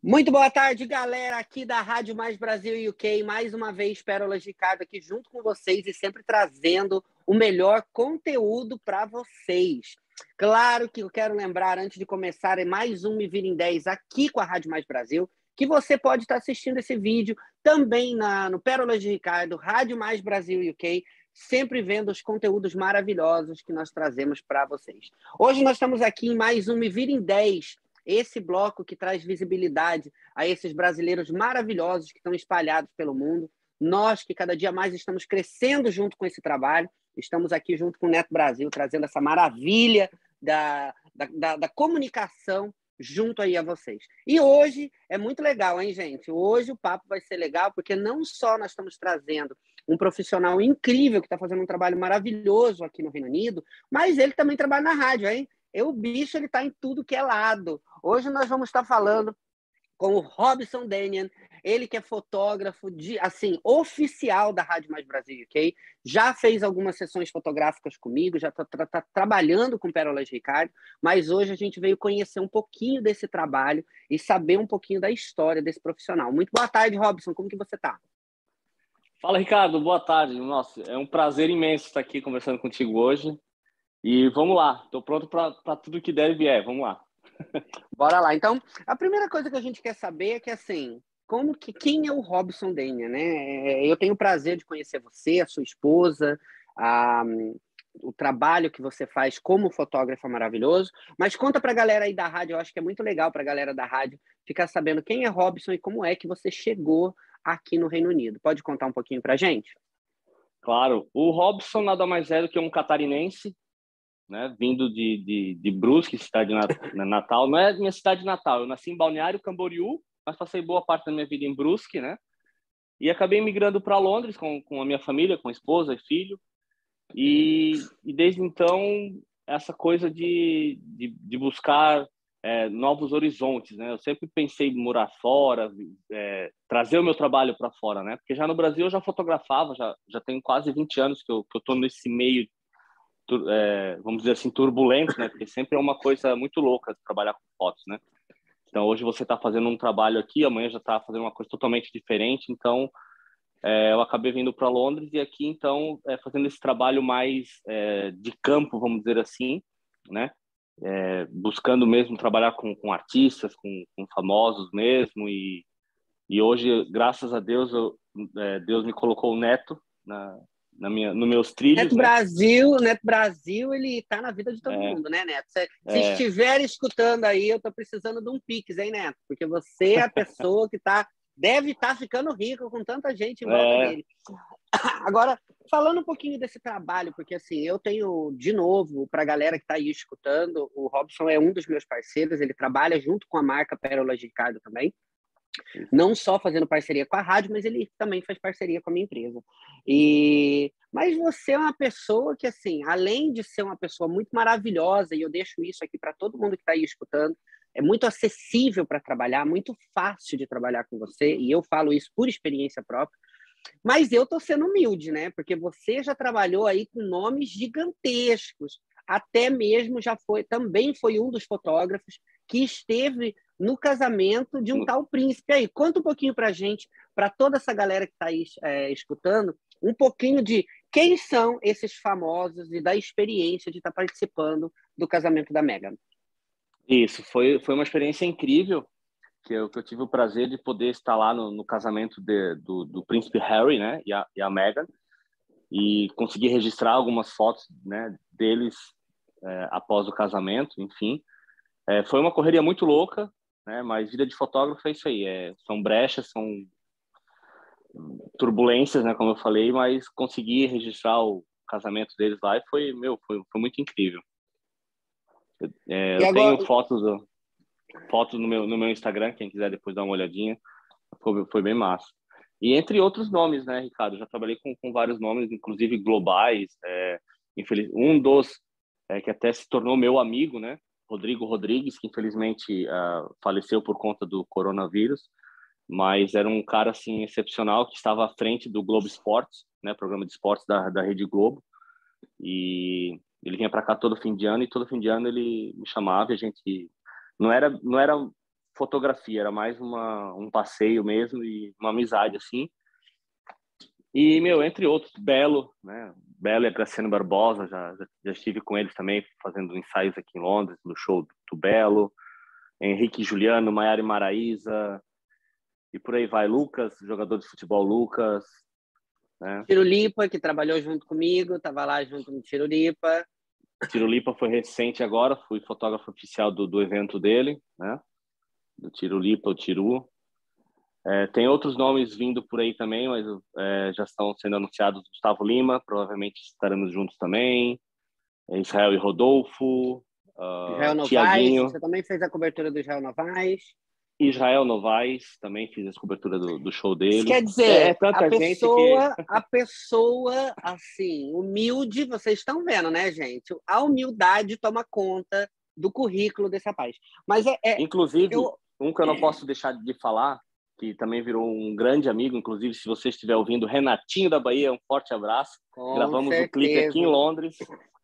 Muito boa tarde, galera, aqui da Rádio Mais Brasil UK. Mais uma vez, Pérolas de Cardo aqui junto com vocês e sempre trazendo o melhor conteúdo para vocês. Claro que eu quero lembrar, antes de começar, é mais um Me Vira em 10 aqui com a Rádio Mais Brasil, que você pode estar assistindo esse vídeo também no Pérolas de Ricardo, Rádio Mais Brasil UK, sempre vendo os conteúdos maravilhosos que nós trazemos para vocês. Hoje nós estamos aqui em mais um Me Vira em 10, esse bloco que traz visibilidade a esses brasileiros maravilhosos que estão espalhados pelo mundo. Nós que cada dia mais estamos crescendo junto com esse trabalho, estamos aqui junto com o Neto Brasil, trazendo essa maravilha da comunicação junto aí a vocês. E hoje é muito legal, hein, gente? Hoje o papo vai ser legal, porque não só nós estamos trazendo um profissional incrível que está fazendo um trabalho maravilhoso aqui no Reino Unido, mas ele também trabalha na rádio, hein? O bicho ele está em tudo que é lado. Hoje nós vamos estar falando com o Robson Daniel, ele que é fotógrafo oficial da Rádio Mais Brasil, ok? Já fez algumas sessões fotográficas comigo, já está trabalhando com Pérolas de Ricardo, mas hoje a gente veio conhecer um pouquinho desse trabalho e saber um pouquinho da história desse profissional. Muito boa tarde, Robson, como que você está? Fala, Ricardo, boa tarde. Nossa, é um prazer imenso estar aqui conversando contigo hoje. E vamos lá, estou pronto para tudo que der e vier, vamos lá. Bora lá. Então, a primeira coisa que a gente quer saber é que, assim, quem é o Robson Daniel, né? Eu tenho o prazer de conhecer você, a sua esposa, o trabalho que você faz como fotógrafa maravilhoso, mas conta para a galera aí da rádio, eu acho que é muito legal para a galera da rádio ficar sabendo quem é Robson e como é que você chegou aqui no Reino Unido. Pode contar um pouquinho para a gente? Claro, o Robson nada mais é do que um catarinense, né, vindo de Brusque, cidade natal. Não é minha cidade natal, eu nasci em Balneário Camboriú, mas passei boa parte da minha vida em Brusque, né? E acabei migrando para Londres com a minha família, com a esposa e filho. E desde então, essa coisa de buscar novos horizontes, né? Eu sempre pensei em morar fora, trazer o meu trabalho para fora, né? Porque já no Brasil eu já fotografava, já tenho quase 20 anos que eu estou nesse meio, vamos dizer assim, turbulento, né? Porque sempre é uma coisa muito louca trabalhar com fotos, né? Então, hoje você está fazendo um trabalho aqui, amanhã já está fazendo uma coisa totalmente diferente. Então, eu acabei vindo para Londres e aqui, então, fazendo esse trabalho mais de campo, vamos dizer assim, né? Buscando mesmo trabalhar com artistas, com famosos mesmo. E hoje, graças a Deus, Deus me colocou o Neto nos meus trilhos, Neto Brasil, ele tá na vida de todo mundo, né, Neto? Se estiver escutando aí, eu tô precisando de um Pix, hein, Neto? Porque você é a pessoa que deve estar ficando rico com tanta gente em volta dele. Agora, falando um pouquinho desse trabalho, porque assim, eu tenho, de novo, para a galera que está aí escutando, o Robson é um dos meus parceiros, ele trabalha junto com a marca Pérolas de Ricardo também. Não só fazendo parceria com a rádio, mas ele também faz parceria com a minha empresa. Mas você é uma pessoa que, assim, além de ser uma pessoa muito maravilhosa, e eu deixo isso aqui para todo mundo que está aí escutando, é muito acessível para trabalhar, muito fácil de trabalhar com você, e eu falo isso por experiência própria, mas eu estou sendo humilde, né? Porque você já trabalhou aí com nomes gigantescos, até mesmo também foi um dos fotógrafos que esteve no casamento de um tal príncipe aí. Conta um pouquinho para a gente, para toda essa galera que está aí escutando, um pouquinho de quem são esses famosos e da experiência de estar participando do casamento da Meghan. Isso, foi uma experiência incrível, que eu tive o prazer de poder estar lá no casamento do príncipe Harry, né, e a Meghan, e conseguir registrar algumas fotos, né, deles após o casamento, enfim. Foi uma correria muito louca, né, mas vida de fotógrafo é isso aí, são brechas, são turbulências, né, como eu falei, mas conseguir registrar o casamento deles lá e foi muito incrível. Eu tenho fotos no meu Instagram, quem quiser depois dar uma olhadinha, foi bem massa. E entre outros nomes, né, Ricardo? Já trabalhei com vários nomes, inclusive globais. Um dos que até se tornou meu amigo, né, Rodrigo Rodrigues, que infelizmente faleceu por conta do coronavírus, mas era um cara assim excepcional que estava à frente do Globo Esportes, né, programa de esportes da Rede Globo. E ele vinha para cá todo fim de ano, e todo fim de ano ele me chamava, e a gente não era fotografia, era mais um passeio mesmo e uma amizade, assim. E, entre outros, Belo, né? Belo e a Graciano Barbosa, já estive com eles também, fazendo ensaios aqui em Londres, no show do Belo. Henrique e Juliano, Maiara e Maraísa, e por aí vai. Lucas, jogador de futebol Lucas, né? Tirulipa, que trabalhou junto comigo, estava lá junto no Tirulipa. Tirulipa foi recente agora, fui fotógrafo oficial do evento dele, né? Do Tirulipa, o Tiru. Tem outros nomes vindo por aí também, mas já estão sendo anunciados. Gustavo Lima, provavelmente estaremos juntos também. Israel e Rodolfo. Israel Novaes, Tiaguinho. você também fez a cobertura do Israel Novaes. Israel Novaes, também fiz a cobertura do show dele. Isso quer dizer, tanta gente que... a pessoa, assim, humilde, vocês estão vendo, né, gente? A humildade toma conta do currículo desse rapaz. Mas Inclusive, um que eu não posso deixar de falar, que também virou um grande amigo, inclusive, se você estiver ouvindo, Renatinho da Bahia, um forte abraço. Gravamos o clipe aqui em Londres.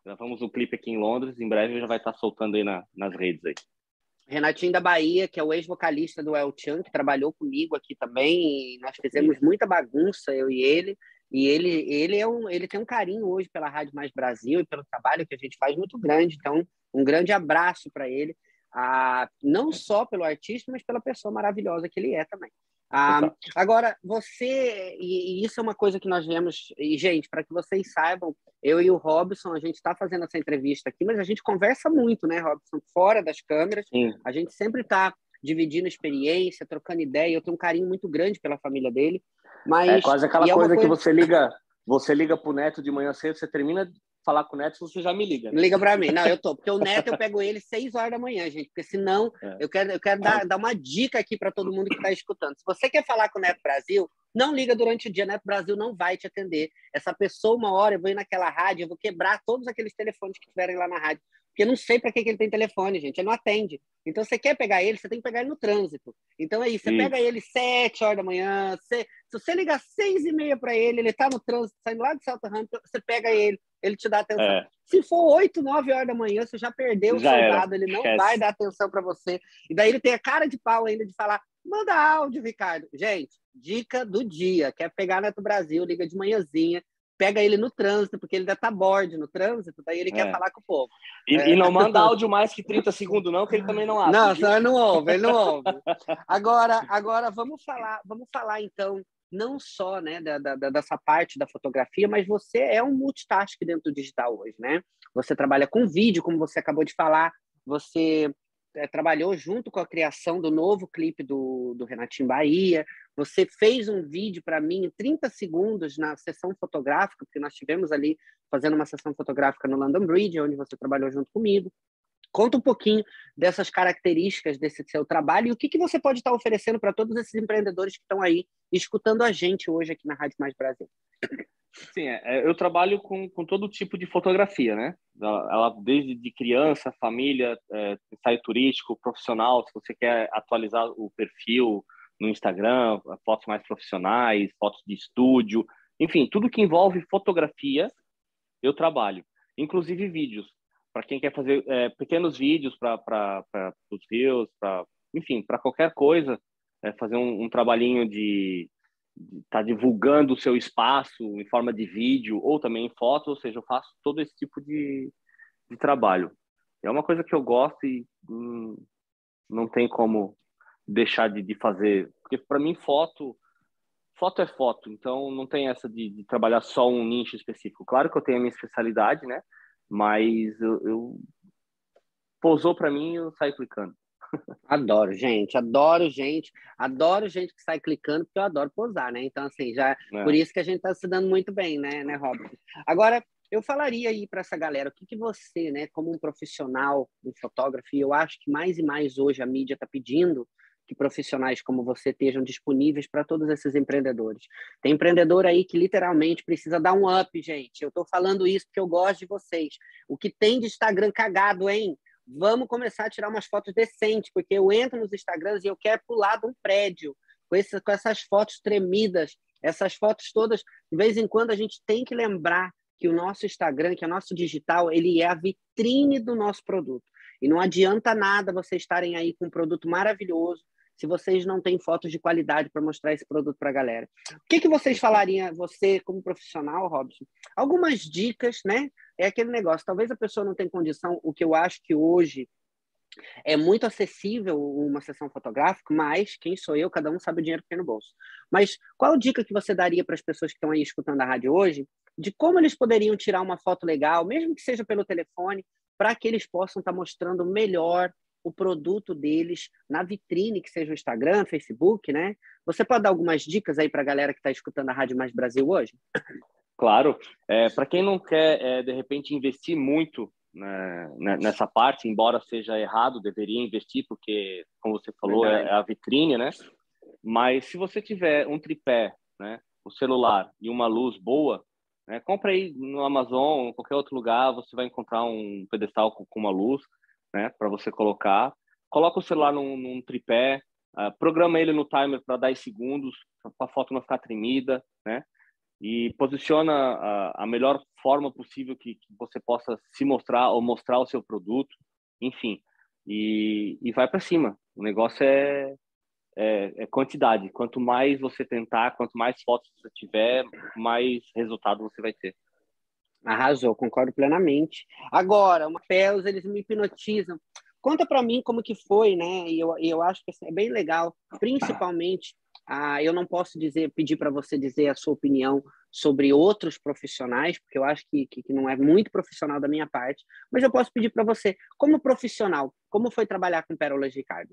Em breve já vai estar soltando aí nas redes aí. Renatinho da Bahia, que é o ex-vocalista do El Chan, que trabalhou comigo aqui também. E nós fizemos muita bagunça, eu e ele. E ele tem um carinho hoje pela Rádio Mais Brasil e pelo trabalho que a gente faz muito grande. Então, um grande abraço para ele. Não só pelo artista, mas pela pessoa maravilhosa que ele é também. Agora, e isso é uma coisa que nós vemos, e gente, para que vocês saibam, eu e o Robson, a gente está fazendo essa entrevista aqui, mas a gente conversa muito, né, Robson? Fora das câmeras, Sim. A gente sempre está dividindo experiência, trocando ideia, eu tenho um carinho muito grande pela família dele. Mas, é quase aquela coisa que você liga pro Neto de manhã cedo, você termina de falar com o Neto, você já me liga. Né? Liga para mim. Não, porque o Neto eu pego ele 6 horas da manhã, gente, porque senão eu quero dar uma dica aqui para todo mundo que está escutando. Se você quer falar com o Neto Brasil, não liga durante o dia, Neto Brasil não vai te atender. Essa pessoa, uma hora, eu vou ir naquela rádio, eu vou quebrar todos aqueles telefones que estiverem lá na rádio, porque eu não sei para que ele tem telefone, gente, ele não atende. Então, você quer pegar ele, você tem que pegar ele no trânsito. Então, é isso, você pega ele 7 horas da manhã, se você ligar 6h30 para ele, ele está no trânsito, saindo lá de Southampton, você pega ele te dá atenção. Se for 8, 9 horas da manhã, você já perdeu o soldado, ele não vai dar atenção para você. E daí ele tem a cara de pau ainda de falar, manda áudio, Ricardo. Gente, dica do dia, quer pegar Neto Brasil, liga de manhãzinha, pega ele no trânsito, porque ele ainda tá bored no trânsito, daí ele quer falar com o povo. E não manda áudio mais que 30 segundos não, que ele também não abre. Não, ele não ouve. Agora vamos falar então, não só, né, dessa parte da fotografia, mas você é um multitask dentro do digital hoje, né? Você trabalha com vídeo, como você acabou de falar, você trabalhou junto com a criação do novo clipe do Renatinho Bahia, você fez um vídeo para mim em 30 segundos na sessão fotográfica, porque nós estivemos ali fazendo uma sessão fotográfica no London Bridge, onde você trabalhou junto comigo. Conta um pouquinho dessas características desse seu trabalho e o que você pode estar oferecendo para todos esses empreendedores que estão aí escutando a gente hoje aqui na Rádio Mais Brasil. Sim, eu trabalho com todo tipo de fotografia, né? Ela desde de criança, família, ensaio turístico, profissional, se você quer atualizar o perfil no Instagram, fotos mais profissionais, fotos de estúdio, enfim, tudo que envolve fotografia, eu trabalho. Inclusive vídeos. Para quem quer fazer pequenos vídeos para os reels, enfim, para qualquer coisa, fazer um trabalhinho de estar divulgando o seu espaço em forma de vídeo ou também em foto, ou seja, eu faço todo esse tipo de trabalho. É uma coisa que eu gosto e não tem como deixar de fazer, porque para mim foto é foto, então não tem essa de trabalhar só um nicho específico. Claro que eu tenho a minha especialidade, né? Mas eu pousou para mim e eu saio clicando. Adoro gente que sai clicando, porque eu adoro posar, né? Então, assim, por isso que a gente está se dando muito bem, né, Robson? Agora, eu falaria aí para essa galera, o que você, né, como um profissional em fotografia, eu acho que mais e mais hoje a mídia está pedindo que profissionais como você estejam disponíveis para todos esses empreendedores. Tem empreendedor aí que literalmente precisa dar um up, gente. Eu estou falando isso porque eu gosto de vocês. O que tem de Instagram cagado, hein? Vamos começar a tirar umas fotos decentes, porque eu entro nos Instagrams e eu quero pular de um prédio com essas fotos tremidas, essas fotos todas. De vez em quando a gente tem que lembrar que o nosso Instagram, que o nosso digital, ele é a vitrine do nosso produto. E não adianta nada vocês estarem aí com um produto maravilhoso se vocês não têm fotos de qualidade para mostrar esse produto para a galera. O que vocês falariam, você como profissional, Robson? Algumas dicas, né? É aquele negócio, talvez a pessoa não tenha condição, o que eu acho que hoje é muito acessível uma sessão fotográfica, mas quem sou eu? Cada um sabe o dinheiro que tem no bolso. Mas qual dica que você daria para as pessoas que estão aí escutando a rádio hoje, de como eles poderiam tirar uma foto legal, mesmo que seja pelo telefone, para que eles possam estar mostrando melhor o produto deles na vitrine, que seja o Instagram, Facebook, né? Você pode dar algumas dicas aí para a galera que está escutando a Rádio Mais Brasil hoje? Claro. Para quem não quer, de repente, investir muito, né, nessa parte, embora seja errado, deveria investir, porque, como você falou, é a vitrine, né? Mas se você tiver um tripé, né, o celular e uma luz boa, né, compra aí no Amazon, ou qualquer outro lugar, você vai encontrar um pedestal com uma luz, né, para você colocar. Coloca o celular num tripé, programa ele no timer para 10 segundos, para a foto não ficar tremida, né? E posiciona a melhor forma possível que você possa se mostrar ou mostrar o seu produto, enfim, e vai para cima. O negócio é quantidade. Quanto mais você tentar, quanto mais fotos você tiver, mais resultado você vai ter. Arrasou, concordo plenamente. Agora, uma Pels, eles me hipnotizam. Conta para mim como que foi, né? E eu acho que assim, é bem legal, principalmente, eu não posso pedir para você dizer a sua opinião sobre outros profissionais, porque eu acho que não é muito profissional da minha parte, mas eu posso pedir para você, como profissional, como foi trabalhar com Pérolas Ricardo?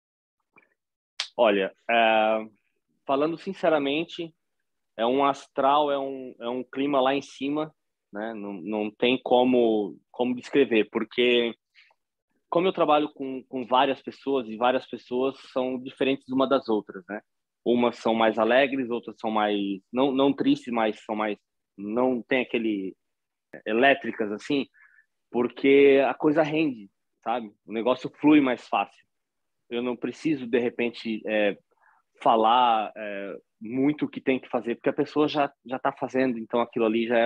Olha, falando sinceramente, é um astral, é um clima lá em cima, né? Não tem como descrever, porque como eu trabalho com várias pessoas e várias pessoas são diferentes uma das outras, né? Umas são mais alegres, outras são mais não tristes, mas são mais não tem aquele elétricas assim, porque a coisa rende, sabe? O negócio flui mais fácil. Eu não preciso de repente falar muito o que tem que fazer, porque a pessoa já está fazendo, então aquilo ali já é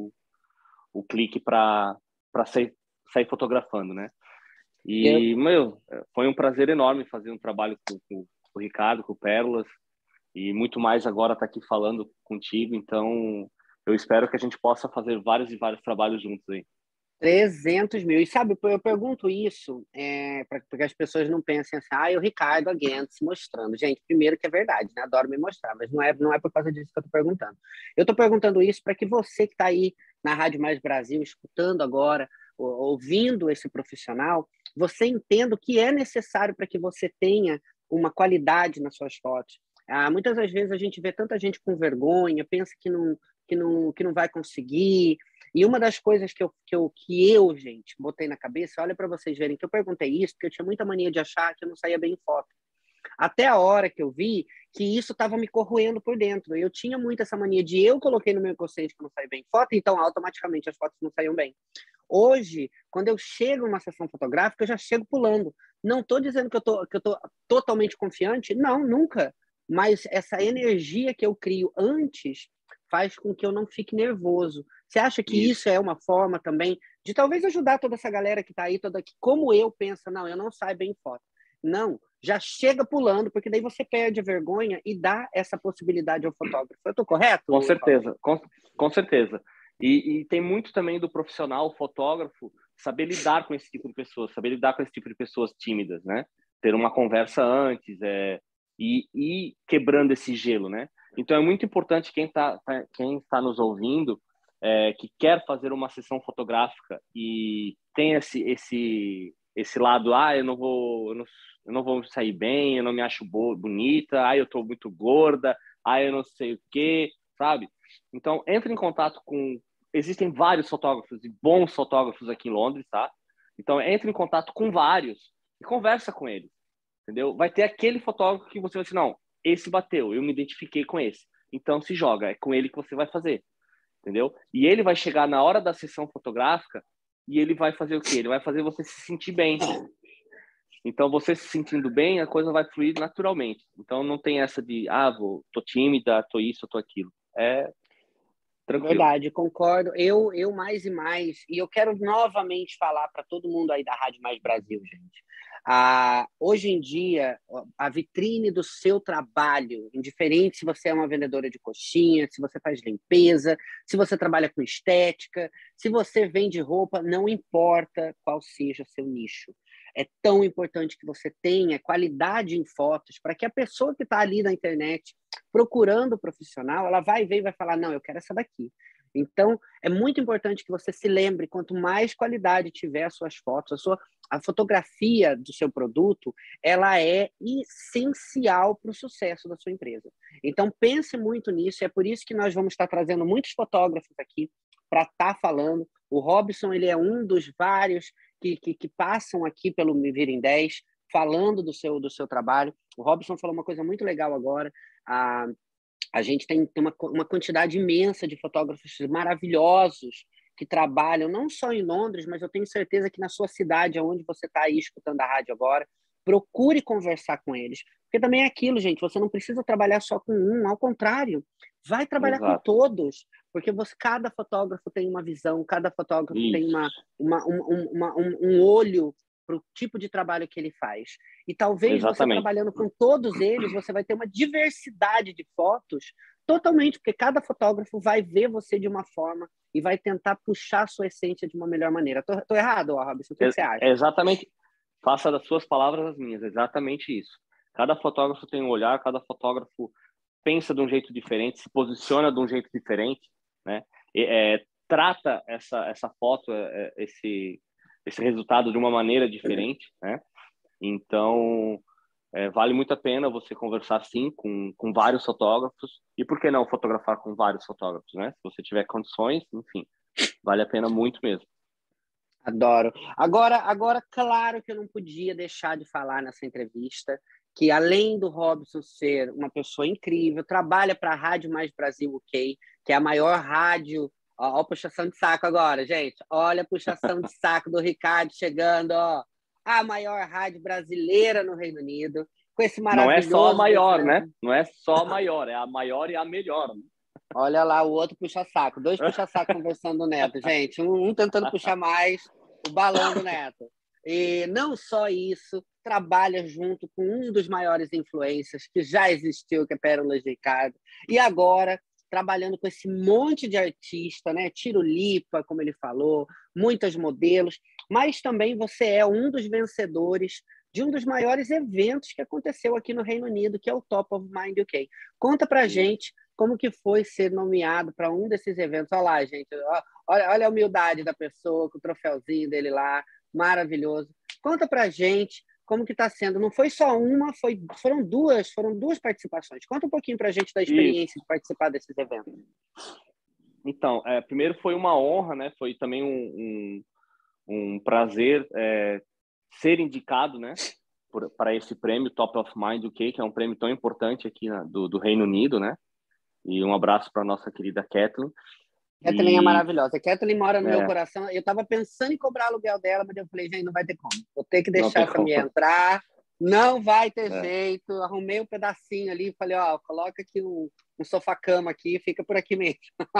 o clique para sair fotografando, né? E, foi um prazer enorme fazer um trabalho com o Ricardo, com o Pérolas, e muito mais agora estar aqui falando contigo. Então, eu espero que a gente possa fazer vários e vários trabalhos juntos aí. 300 mil. E sabe, eu pergunto isso para que as pessoas não pensem assim, o Ricardo again se mostrando. Gente, primeiro que é verdade, né? Adoro me mostrar, mas não é por causa disso que eu estou perguntando. Eu estou perguntando isso para que você que está aí na Rádio Mais Brasil, escutando agora, ouvindo esse profissional, você entenda o que é necessário para que você tenha uma qualidade nas suas fotos. Muitas das vezes a gente vê tanta gente com vergonha, pensa que não vai conseguir. E uma das coisas que eu, gente, botei na cabeça, olha para vocês verem que eu perguntei isso, porque eu tinha muita mania de achar que eu não saía bem em foto. Até a hora que eu vi que isso estava me corroendo por dentro. Eu tinha muito essa mania de eu coloquei no meu inconsciente que eu não saía bem em foto, então automaticamente as fotos não saíam bem. Hoje, quando eu chego numa sessão fotográfica, eu já chego pulando. Não estou dizendo que eu tô totalmente confiante, não, nunca. Mas essa energia que eu crio antes faz com que eu não fique nervoso. Você acha que isso é uma forma também de talvez ajudar toda essa galera que está aí, toda que, como eu, pensa, não, eu não saio bem em foto. Não, já chega pulando, porque daí você perde a vergonha e dá essa possibilidade ao fotógrafo. Eu estou correto? Com certeza, com certeza. E tem muito também do profissional, fotógrafo, saber lidar com esse tipo de pessoas, saber lidar com esse tipo de pessoas tímidas, né? Ter uma conversa antes, e quebrando esse gelo, né? Então é muito importante quem está nos ouvindo, que quer fazer uma sessão fotográfica e tem esse lado, eu não vou sair bem, eu não me acho bonita, eu tô muito gorda, eu não sei o quê, sabe? Então entre em contato existem vários fotógrafos e bons fotógrafos aqui em Londres, tá? Então entre em contato com vários e conversa com eles, entendeu? Vai ter aquele fotógrafo que você vai dizer, não, esse bateu, eu me identifiquei com esse. Então se joga, é com ele que você vai fazer, entendeu? E ele vai chegar na hora da sessão fotográfica e ele vai fazer o quê? Ele vai fazer você se sentir bem. Então, você se sentindo bem, a coisa vai fluir naturalmente. Então, não tem essa de, tô tímida, tô isso, tô aquilo. tranquilo. Verdade, concordo. Eu mais e mais, e eu quero novamente falar para todo mundo aí da Rádio Mais Brasil, gente. Hoje em dia, a vitrine do seu trabalho, indiferente se você é uma vendedora de coxinha, se você faz limpeza, se você trabalha com estética, se você vende roupa, não importa qual seja seu nicho. É tão importante que você tenha qualidade em fotos para que a pessoa que está ali na internet procurando o profissional, ela vai ver e vai falar, não, eu quero essa daqui. Então, é muito importante que você se lembre, quanto mais qualidade tiver as suas fotos, a fotografia do seu produto, ela é essencial para o sucesso da sua empresa. Então, pense muito nisso, e é por isso que nós vamos estar trazendo muitos fotógrafos aqui para estar falando. O Robson, ele é um dos vários que passam aqui pelo Me Vira em 10, falando do seu trabalho. O Robson falou uma coisa muito legal agora. A gente tem uma quantidade imensa de fotógrafos maravilhosos que trabalham não só em Londres, mas eu tenho certeza que na sua cidade, onde você está aí escutando a rádio agora, procure conversar com eles. Porque também é aquilo, gente, você não precisa trabalhar só com um, ao contrário, vai trabalhar com Exato. todos, porque cada fotógrafo tem uma visão, cada fotógrafo tem um olho para o tipo de trabalho que ele faz. E talvez você trabalhando com todos eles, você vai ter uma diversidade de fotos totalmente, porque cada fotógrafo vai ver você de uma forma e vai tentar puxar a sua essência de uma melhor maneira. Tô errado, Robson? O que você acha? Exatamente. Faça das suas palavras as minhas. Exatamente isso. Cada fotógrafo tem um olhar, cada fotógrafo pensa de um jeito diferente, se posiciona de um jeito diferente, né? Trata essa foto, esse resultado de uma maneira diferente, né? Então, vale muito a pena você conversar, sim, com vários fotógrafos. E por que não fotografar com vários fotógrafos, né? Se você tiver condições, enfim, vale a pena muito mesmo. Adoro. Agora, claro que eu não podia deixar de falar nessa entrevista que, além do Robson ser uma pessoa incrível, trabalha para a Rádio Mais Brasil UK, que é a maior rádio. Ó, a puxação de saco agora, gente. Olha a puxação de saco do Ricardo chegando, ó. A maior rádio brasileira no Reino Unido, com esse maravilhoso... Não é só a maior, né? Não é só a maior, é a maior e a melhor. Olha lá, o outro puxa-saco. 2 puxa-saco conversando do Neto, gente. Um tentando puxar mais o balão do Neto. E não só isso, trabalha junto com um dos maiores influencers que já existiu, que é Pérolas de Ricardo. E agora, trabalhando com esse monte de artista, né? Tiro Lipa, como ele falou, muitos modelos. Mas também você é um dos vencedores de um dos maiores eventos que aconteceu aqui no Reino Unido, que é o Top of Mind UK. Conta pra gente como que foi ser nomeado para um desses eventos. Olha lá, gente, olha a humildade da pessoa, com o troféuzinho dele lá, maravilhoso. Conta pra gente como que está sendo. Não foi só uma, foram duas participações. Conta um pouquinho pra gente da experiência de participar desses eventos. Então, primeiro foi uma honra, né? Foi também um prazer ser indicado, né, para esse prêmio Top of Mind UK, que é um prêmio tão importante aqui do Reino Unido, né? E um abraço para nossa querida Kathleen. Kathleen é maravilhosa. A Kathleen mora no meu coração. Eu estava pensando em cobrar aluguel dela, mas eu falei, gente, não vai ter como. Vou ter que deixar essa mulher entrar. Não vai ter jeito. Arrumei um pedacinho ali. Falei, ó, coloca aqui um sofá-cama aqui, fica por aqui mesmo.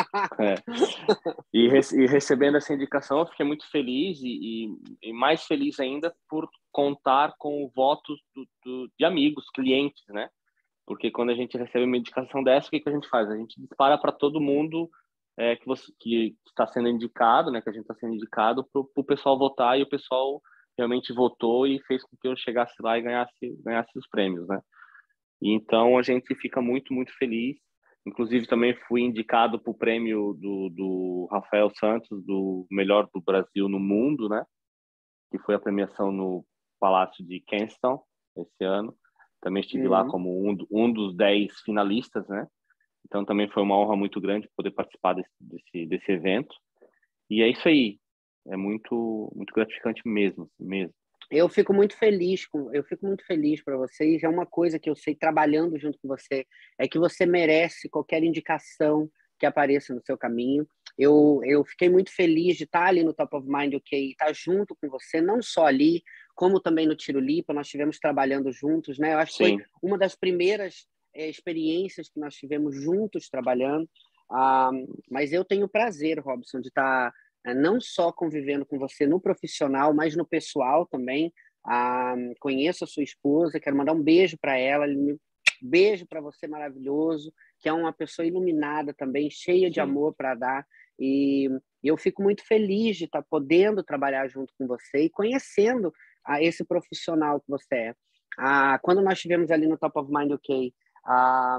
E recebendo essa indicação, eu fiquei muito feliz e mais feliz ainda por contar com o voto de amigos, clientes, né? Porque quando a gente recebe uma indicação dessa, o que a gente faz? A gente dispara para todo mundo que está sendo indicado, né? Que a gente está sendo indicado para o pessoal votar, e o pessoal realmente votou e fez com que eu chegasse lá e ganhasse os prêmios, né? E então a gente fica muito, muito feliz. Inclusive também fui indicado para o prêmio do Rafael Santos, do melhor do Brasil no mundo, né? Que foi a premiação no Palácio de Kensington esse ano. Também estive lá como um dos 10 finalistas, né? Então também foi uma honra muito grande poder participar desse evento. E é isso aí. É muito, muito gratificante mesmo. Eu fico muito feliz para vocês. É uma coisa que eu sei, trabalhando junto com você, é que você merece qualquer indicação que apareça no seu caminho. Eu fiquei muito feliz de estar ali no Top of Mind UK, estar junto com você, não só ali, como também no Tiro Lipa. Nós estivemos trabalhando juntos, né? Eu acho que foi uma das primeiras experiências que nós tivemos juntos trabalhando. Ah, mas eu tenho o prazer, Robson, de estar não só convivendo com você no profissional, mas no pessoal também. Conheço a sua esposa, quero mandar um beijo para ela, beijo para você maravilhoso, que é uma pessoa iluminada também, cheia de Sim. amor para dar. E eu fico muito feliz de estar podendo trabalhar junto com você e conhecendo esse profissional que você é. Quando nós estivemos ali no Top of Mind UK, ah,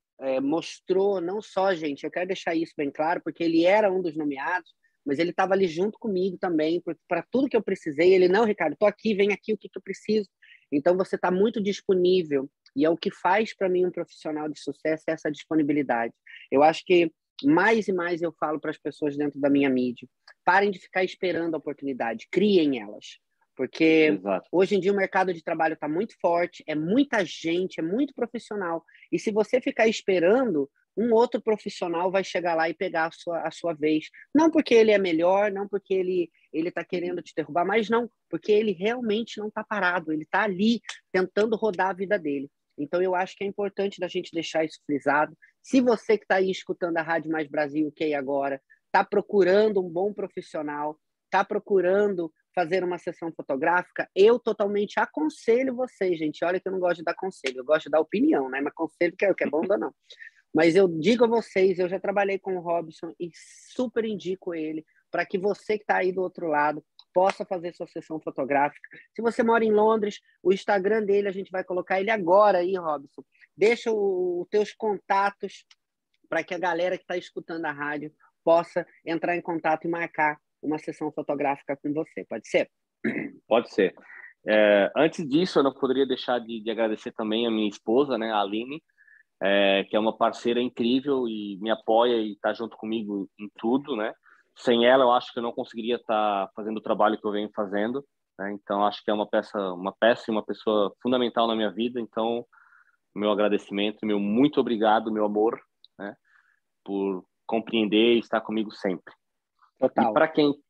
mostrou não só, gente, eu quero deixar isso bem claro, porque ele era um dos nomeados, mas ele estava ali junto comigo também, para tudo que eu precisei. Ele, não, Ricardo, estou aqui, vem aqui, o que eu preciso. Então, você está muito disponível, e é o que faz para mim um profissional de sucesso, é essa disponibilidade. Eu acho que mais e mais eu falo para as pessoas dentro da minha mídia, parem de ficar esperando a oportunidade, criem elas. Porque Exato. hoje em dia o mercado de trabalho está muito forte, é muita gente, é muito profissional. E se você ficar esperando, um outro profissional vai chegar lá e pegar a sua vez. Não porque ele é melhor, não porque ele está querendo te derrubar, mas não, porque ele realmente não está parado, ele está ali tentando rodar a vida dele. Então, eu acho que é importante da gente deixar isso frisado. Se você que está aí escutando a Rádio Mais Brasil UK agora, está procurando um bom profissional, está procurando fazer uma sessão fotográfica, eu totalmente aconselho vocês, gente. Olha que eu não gosto de dar conselho, eu gosto de dar opinião, né? Mas conselho que é bom ou não. Mas eu digo a vocês, eu já trabalhei com o Robson e super indico ele para que você que está aí do outro lado possa fazer sua sessão fotográfica. Se você mora em Londres, o Instagram dele, a gente vai colocar ele agora aí, Robson. Deixa os teus contatos para que a galera que está escutando a rádio possa entrar em contato e marcar uma sessão fotográfica com você. Pode ser? Pode ser. Antes disso, eu não poderia deixar de agradecer também a minha esposa, né, a Aline, que é uma parceira incrível e me apoia e está junto comigo em tudo, né? Sem ela, eu acho que eu não conseguiria estar fazendo o trabalho que eu venho fazendo, né? Então, acho que é uma peça e uma pessoa fundamental na minha vida. Então, meu agradecimento, meu muito obrigado, meu amor, né? Por compreender e estar comigo sempre. E Total. para quem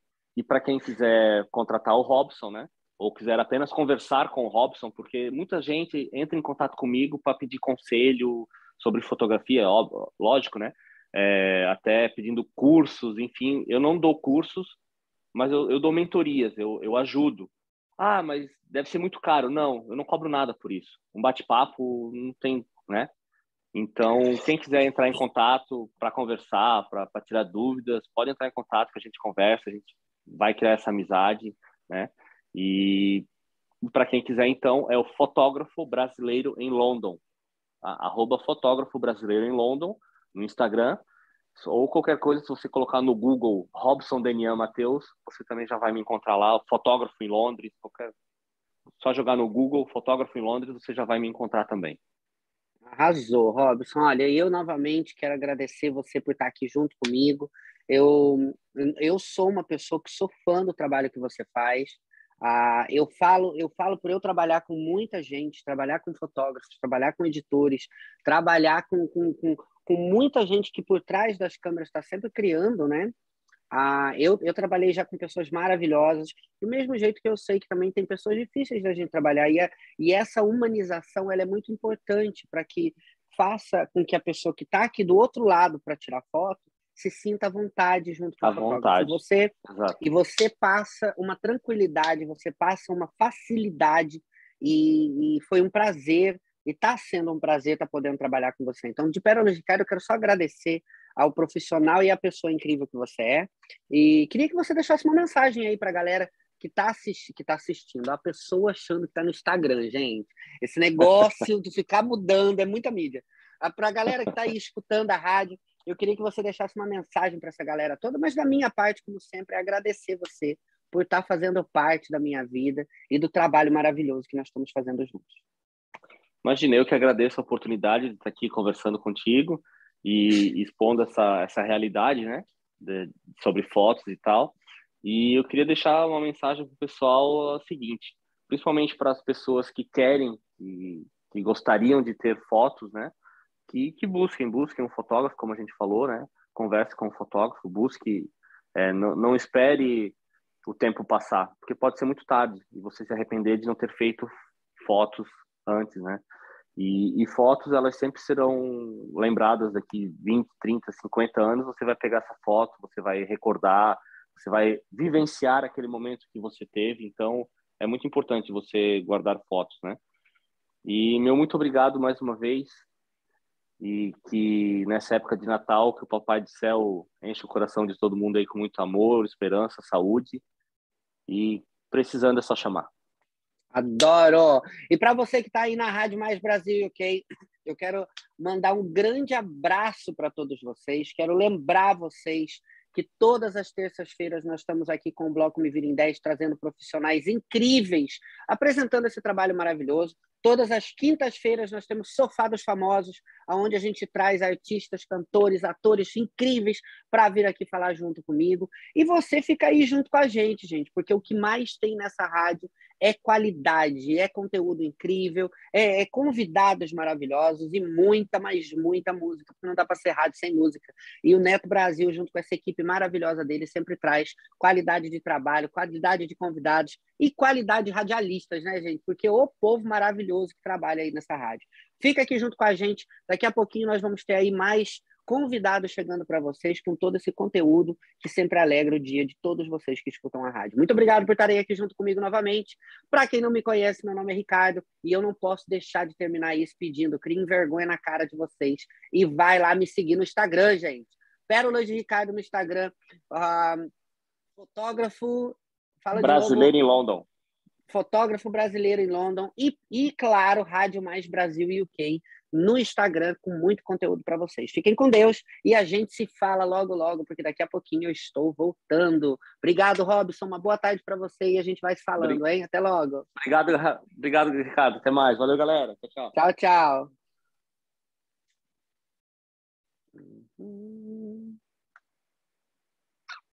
quiser contratar o Robson, né? Ou quiser apenas conversar com o Robson, porque muita gente entra em contato comigo para pedir conselho sobre fotografia, lógico, né? Até pedindo cursos, enfim. Eu não dou cursos, mas eu dou mentorias, eu ajudo. Ah, mas deve ser muito caro. Não, eu não cobro nada por isso. Um bate-papo não tem, né? Então, quem quiser entrar em contato para conversar, para tirar dúvidas, pode entrar em contato que a gente conversa, a gente vai criar essa amizade, né? E para quem quiser, então, é o Fotógrafo Brasileiro em London, @Fotógrafo Brasileiro em London, no Instagram, ou qualquer coisa, se você colocar no Google Robson Denian Mateus, você também já vai me encontrar lá, fotógrafo em Londres, só jogar no Google Fotógrafo em Londres, você já vai me encontrar também. Arrasou, Robson. Olha, eu novamente quero agradecer você por estar aqui junto comigo. Eu, eu sou uma pessoa que sou fã do trabalho que você faz. Eu falo por eu trabalhar com muita gente, trabalhar com fotógrafos, trabalhar com editores, trabalhar com muita gente que por trás das câmeras está sempre criando, né? Eu trabalhei já com pessoas maravilhosas, do mesmo jeito que eu sei que também tem pessoas difíceis da gente trabalhar, e essa humanização ela é muito importante para que faça com que a pessoa que está aqui do outro lado para tirar foto se sinta à vontade junto com o À fotógrafo. vontade. Exato. E você passa uma tranquilidade, você passa uma facilidade, e foi um prazer, e está sendo um prazer estar podendo trabalhar com você. Então, de Pérolas de Cara, eu quero só agradecer ao profissional e à pessoa incrível que você é. E queria que você deixasse uma mensagem aí para a galera que tá assistindo. A pessoa achando que está no Instagram, gente. Esse negócio de ficar mudando é muita mídia. Para a galera que está aí escutando a rádio, eu queria que você deixasse uma mensagem para essa galera toda, mas da minha parte, como sempre, é agradecer você por estar fazendo parte da minha vida e do trabalho maravilhoso que nós estamos fazendo juntos. Imagina, eu que agradeço a oportunidade de estar aqui conversando contigo e expondo essa realidade, né, sobre fotos e tal. E eu queria deixar uma mensagem para o pessoal seguinte, principalmente para as pessoas que querem e que gostariam de ter fotos, né, que busquem um fotógrafo, como a gente falou, né, converse com o fotógrafo, busque, não espere o tempo passar, porque pode ser muito tarde e você se arrepender de não ter feito fotos antes, né? E fotos, elas sempre serão lembradas daqui 20, 30, 50 anos. Você vai pegar essa foto, você vai recordar, você vai vivenciar aquele momento que você teve. Então, é muito importante você guardar fotos, né? E meu muito obrigado mais uma vez. E que nessa época de Natal, que o Papai do Céu enche o coração de todo mundo aí com muito amor, esperança, saúde. E precisando é só chamar. Adoro! E para você que está aí na Rádio Mais Brasil UK, eu quero mandar um grande abraço para todos vocês. Quero lembrar vocês que todas as terças-feiras nós estamos aqui com o Bloco Me Vira em 10, trazendo profissionais incríveis, apresentando esse trabalho maravilhoso. Todas as quintas-feiras nós temos Sofá dos Famosos, onde a gente traz artistas, cantores, atores incríveis para vir aqui falar junto comigo. E você fica aí junto com a gente, porque o que mais tem nessa rádio é qualidade, é conteúdo incrível, é convidados maravilhosos e muita, mas muita música, porque não dá para ser rádio sem música. E o Neto Brasil, junto com essa equipe maravilhosa dele, sempre traz qualidade de trabalho, qualidade de convidados e qualidade de radialistas, né, gente? Porque o povo maravilhoso que trabalha aí nessa rádio. Fica aqui junto com a gente, daqui a pouquinho nós vamos ter aí mais convidados chegando para vocês com todo esse conteúdo que sempre alegra o dia de todos vocês que escutam a rádio. Muito obrigado por estarem aqui junto comigo novamente. Para quem não me conhece, meu nome é Ricardo e eu não posso deixar de terminar isso pedindo, criem vergonha na cara de vocês e vai lá me seguir no Instagram, gente. Pérolas de Ricardo no Instagram. Fotógrafo... Fala Brasileiro de novo. em London. Fotógrafo brasileiro em London e claro, Rádio Mais Brasil e UK no Instagram com muito conteúdo para vocês. Fiquem com Deus e a gente se fala logo, logo, porque daqui a pouquinho eu estou voltando. Obrigado, Robson. Uma boa tarde para você e a gente vai se falando, hein? Até logo. Obrigado, Ricardo. Até mais. Valeu, galera. Tchau, tchau. Tchau, tchau.